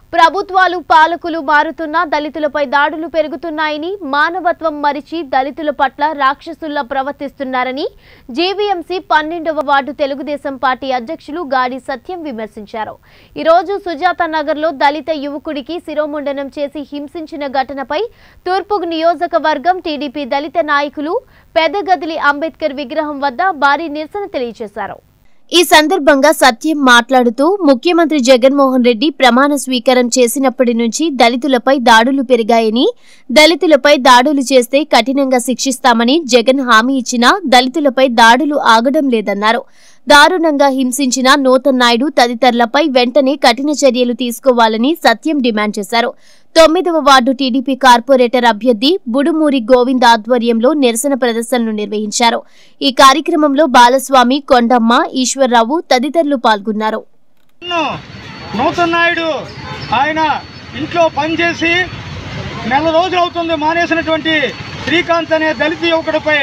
ప్రభుత్వాలు పాలకులు మారుతున్నా దళితులపై దాడులు పెరుగుతున్నాయని మానవత్వం మరిచి దళితుల పట్ల రాక్షసుల్లా ప్రవర్తిస్తున్నారని జీవీఎంసీ 12వ వార్డు తెలుగుదేశం పార్టీ అధ్యక్షులు గాడి సత్యం విమర్శించారు. ఈ రోజు సుజాత నగర్లో దళిత యువకుడికి శిరోముండనం చేసి హింసించిన ఘటనపై తూర్పు నియోజకవర్గం టీడీపీ దళిత నాయకులు పెద్దగదిలి అంబేద్కర్ విగ్రహం వద్ద భారీ నిరసన తెలియజేశారు. ఈ సందర్భంగా సత్యం మాట్లాడుతూ ముఖ్యమంత్రి జగన్మోహన్ రెడ్డి ప్రమాణ స్వీకారం చేసినప్పటి నుంచి దళితులపై దాడులు పెరిగాయని, దళితులపై దాడులు చేస్తే కఠినంగా శిక్షిస్తామని జగన్ హామీ ఇచ్చినా దళితులపై దాడులు ఆగడం లేదన్నారు. దారుణంగా హింసించిన నూతన్ నాయుడు తదితరులపై వెంటనే కఠిన చర్యలు తీసుకోవాలని సత్యం డిమాండ్ చేశారు. 9వ వార్డు టీడీపీ కార్పొరేటర్ అభ్యర్థి బుడుమూరి గోవింద్ ఆధ్వర్యంలో నిరసన ప్రదర్శనలు నిర్వహించారు. ఈ కార్యక్రమంలో బాలస్వామి, కొండమ్మ, ఈశ్వర్రావు తదితరులు పాల్గొన్నారు. నూతన్ నాయుడు ఆయన ఇంట్లో పనిచేసి నెల రోజులు అవుతుంది మానేసినటువంటి శ్రీకాంత్ అనే దళిత యువకుడిపై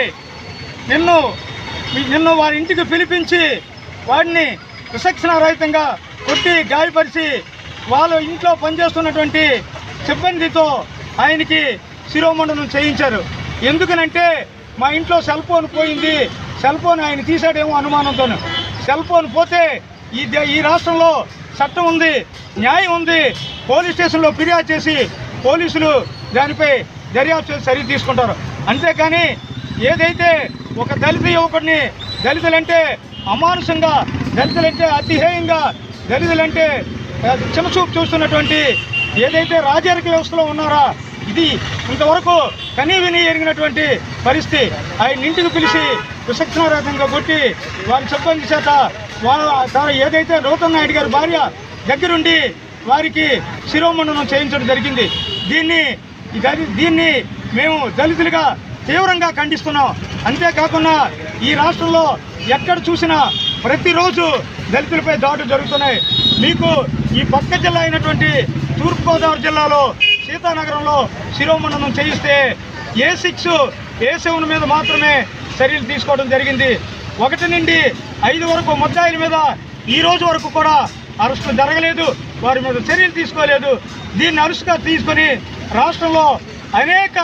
నిన్ను వారి ఇంటికి పిలిపించి వాడిని విచక్షణారహితంగా కొట్టి గాయపరిచి వాళ్ళ ఇంట్లో పనిచేస్తున్నటువంటి సిబ్బందితో ఆయనకి శిరోమండనం చేయించారు. ఎందుకనంటే మా ఇంట్లో సెల్ ఫోన్ పోయింది, సెల్ ఫోన్ ఆయన తీసాడేమో అనుమానంతో. సెల్ ఫోన్ పోతే ఈ రాష్ట్రంలో చట్టం ఉంది, న్యాయం ఉంది. పోలీస్ స్టేషన్లో ఫిర్యాదు చేసి పోలీసులు దానిపై దర్యాప్తు చేసి చర్య తీసుకుంటారు. అంతేకాని ఏదైతే ఒక దళిత యువకుడిని దళితులంటే అమానుషంగా, దళితులంటే అతిహేయంగా, దళితులంటే చిన్నచూపు చూస్తున్నటువంటి ఏదైతే రాజకీయ వ్యవస్థలో ఉన్నారా, ఇది ఇంతవరకు కనీవిని ఎరిగినటువంటి పరిస్థితి. ఆయన ఇంటికి పిలిచి విచక్షణారహితంగా కొట్టి వారి సిబ్బంది చేత ఏదైతే నూతన్ నాయుడు గారి భార్య దగ్గరుండి వారికి శిరోమండనం చేయించడం జరిగింది. దీన్ని మేము దళితులుగా తీవ్రంగా ఖండిస్తున్నాం. అంతేకాకుండా ఈ రాష్ట్రంలో ఎక్కడ చూసినా ప్రతిరోజు దళితులపై దాడులు జరుగుతున్నాయి. మీకు ఈ పక్క జిల్లా అయినటువంటి తూర్పుగోదావరి జిల్లాలో సీతానగరంలో శిరోమండనం చేయిస్తే A6, A7 మీద మాత్రమే చర్యలు తీసుకోవడం జరిగింది. 1 నుండి 5 వరకు ముద్దాయిల మీద ఈ రోజు వరకు కూడా అరెస్టు జరగలేదు, వారి మీద చర్యలు తీసుకోలేదు. దీన్ని అరెస్టుగా తీసుకొని రాష్ట్రంలో అనేక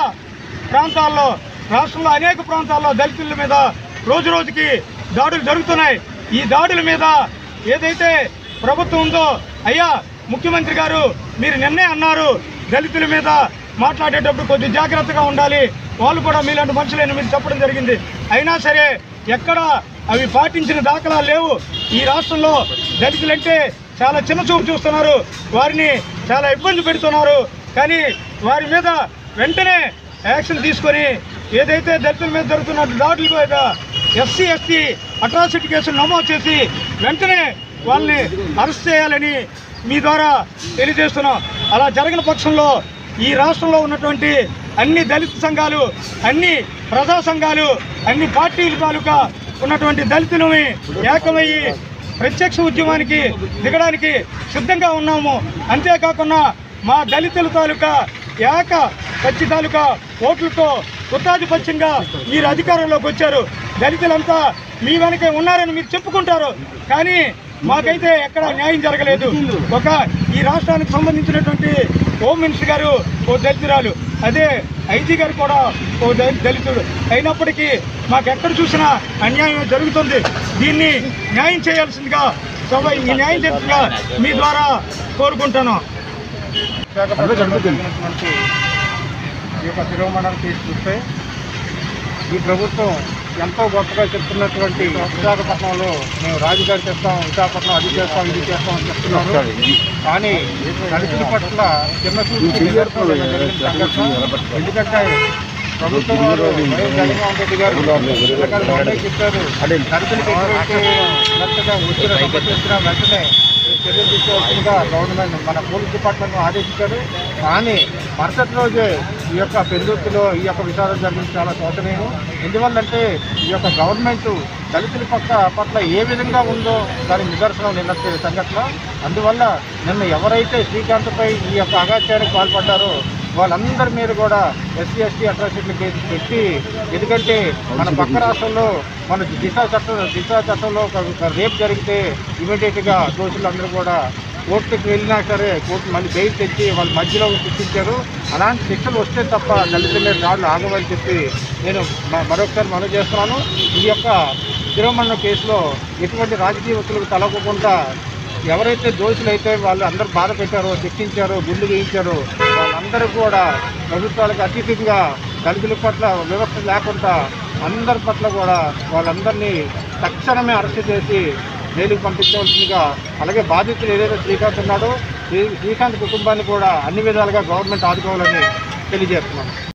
ప్రాంతాల్లో దళితుల మీద రోజు రోజుకి దాడులు జరుగుతున్నాయి. ఈ దాడుల మీద ఏదైతే ప్రభుత్వం ఉందో, అయ్యా ముఖ్యమంత్రి గారు మీరు నిన్నే అన్నారు దళితుల మీద మాట్లాడేటప్పుడు కొద్ది జాగ్రత్తగా ఉండాలి, వాళ్ళు కూడా మీలాంటి మనుషులని మీరు చెప్పడం జరిగింది. అయినా సరే ఎక్కడ అవి పాటించిన దాఖలాలు లేవు. ఈ రాష్ట్రంలో దళితులంటే చాలా చిన్నచూపు చూస్తున్నారు, వారిని చాలా ఇబ్బంది పెడుతున్నారు. కానీ వారి మీద వెంటనే యాక్షన్ తీసుకొని ఏదైతే దళితుల మీద జరుగుతున్న దాడుల మీద SC, ST అట్రాసిటీ కేసులు నమోదు చేసి వెంటనే వాళ్ళని అరెస్ట్ చేయాలని మీ ద్వారా తెలియజేస్తున్నాం. అలా జరగని పక్షంలో ఈ రాష్ట్రంలో ఉన్నటువంటి అన్ని దళిత సంఘాలు, అన్ని ప్రజా సంఘాలు, అన్ని పార్టీల తాలూకా ఉన్నటువంటి దళితులని ఏకమయ్యి ప్రత్యక్ష ఉద్యమానికి దిగడానికి సిద్ధంగా ఉన్నాము. అంతేకాకుండా మా దళితుల తాలూకా పచ్చి తాలూకా ఓట్లతో ఉత్తాధిపత్యంగా మీరు అధికారంలోకి వచ్చారు. దళితులంతా మీ వెనకే ఉన్నారని మీరు చెప్పుకుంటారు, కానీ మాకైతే ఎక్కడ న్యాయం జరగలేదు. ఈ రాష్ట్రానికి సంబంధించినటువంటి హోమ్ మినిస్టర్ గారు ఓ దళితురాలు, అదే IG గారు కూడా ఓ దళితుడు అయినప్పటికీ మాకెక్కడ చూసినా అన్యాయం జరుగుతుంది. దీన్ని న్యాయం చేయాల్సిందిగా ఈ న్యాయం చేయాల్సిందిగా మీ ద్వారా కోరుకుంటాను. ఈ యొక్క శిరోమండనం కేసు చూస్తే ఈ ప్రభుత్వం ఎంతో గొప్పగా చెప్తున్నటువంటి విశాఖపట్నంలో మేము రాజధాని చేస్తాం, విశాఖపట్నం అది చేస్తాం, ఇది చేస్తాం అని చెప్తున్నారు. కానీ దళితుల పట్ల చిన్న చూపు ఎందుకంటే ప్రభుత్వం వారు జగన్మోహన్ రెడ్డి గారు చెప్పారు, దళితులకు ఎటువంటి మెత్తగా వచ్చిన వచ్చిన వెంటనే చర్యలు తీసుకోవాల్సిందిగా గవర్నమెంట్ మన పోలీస్ డిపార్ట్మెంట్ ఆదేశించారు. కానీ మరుసటి రోజే ఈ యొక్క పెందుర్తిలో ఈ యొక్క విచారణ జరిగింది చాలా శోచనీయం. ఎందువల్లంటే ఈ యొక్క గవర్నమెంట్ దళితుల పట్ల ఏ విధంగా ఉందో దానికి నిదర్శనం నిన్న సంఘటన. అందువల్ల నిన్న ఎవరైతే శ్రీకాంత్పై ఈ యొక్క అగాత్యానికి పాల్పడ్డారో వాళ్ళందరి మీద కూడా SC, ST అట్రాసిటీ కేసు పెట్టి, ఎందుకంటే మన పక్క రాష్ట్రంలో మన దిశా చట్టంలో రేప్ జరిగితే ఇమీడియట్గా దోషులందరూ కూడా కోర్టుకు వెళ్ళినా సరే కోర్టు మళ్ళీ బెయిల్ తెచ్చి వాళ్ళ మధ్యలో శిక్షించారు. అలాంటి శిక్షలు వస్తే తప్ప దళితుల మీద దాడులు ఆగవని చెప్పి నేను మరొకసారి మనవి చేస్తున్నాను. ఈ యొక్క శిరోమణి కేసులో ఎటువంటి రాజకీయ ఒత్తిళ్లకు తలగకుండా ఎవరైతే దోషులైతే వాళ్ళు అందరూ బాధ పెట్టారో, శిక్షించారో, గుండు వేయించారో వాళ్ళందరూ కూడా ప్రభుత్వాలకు అతీతంగా దళితుల పట్ల వ్యవస్థ లేకుండా అందరి పట్ల కూడా వాళ్ళందరినీ తక్షణమే అరెస్ట్ చేసి జైలుకు పంపించవలసిందిగా, అలాగే బాధితులు ఏదైతే శ్రీకాంత్ ఉన్నాడో శ్రీకాంత్ కుటుంబాన్ని కూడా అన్ని విధాలుగా గవర్నమెంట్ ఆదుకోవాలని తెలియజేస్తున్నాను.